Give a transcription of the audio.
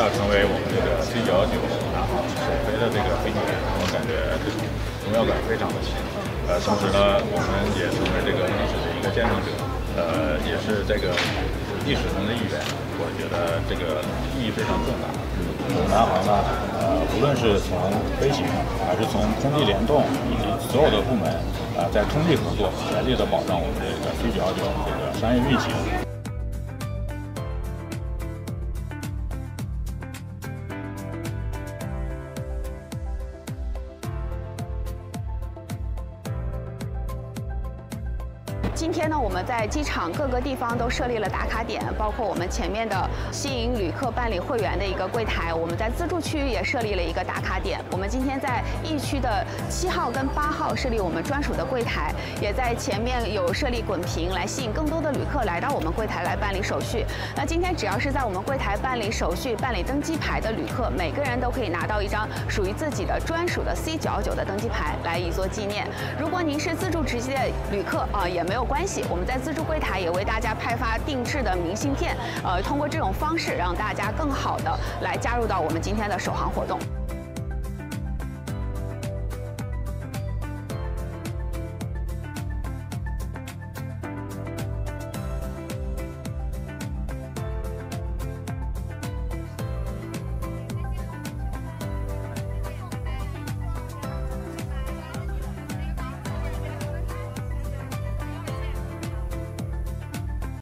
呢成为我们这个 C919首飞的这个飞行员，我感觉这种荣耀感非常的强。同时呢，我们也成为这个历史的一个见证者，也是这个历史中的一员。我觉得这个意义非常重大。南航呢，无论是从飞行还是从空地联动以及所有的部门，在通力合作，全力的保障我们这个 C919这个商业运行。 今天呢，我们在机场各个地方都设立了打卡点，包括我们前面的吸引旅客办理会员的一个柜台，我们在自助区也设立了一个打卡点。我们今天在疫区的7号跟8号设立我们专属的柜台，也在前面有设立滚屏，来吸引更多的旅客来到我们柜台来办理手续。那今天只要是在我们柜台办理手续、办理登机牌的旅客，每个人都可以拿到一张属于自己的专属的 C919的登机牌来以作纪念。如果您是自助值机的旅客也没有关系，我们在自助柜台也为大家派发定制的明信片，通过这种方式让大家更好的来加入到我们今天的首航活动。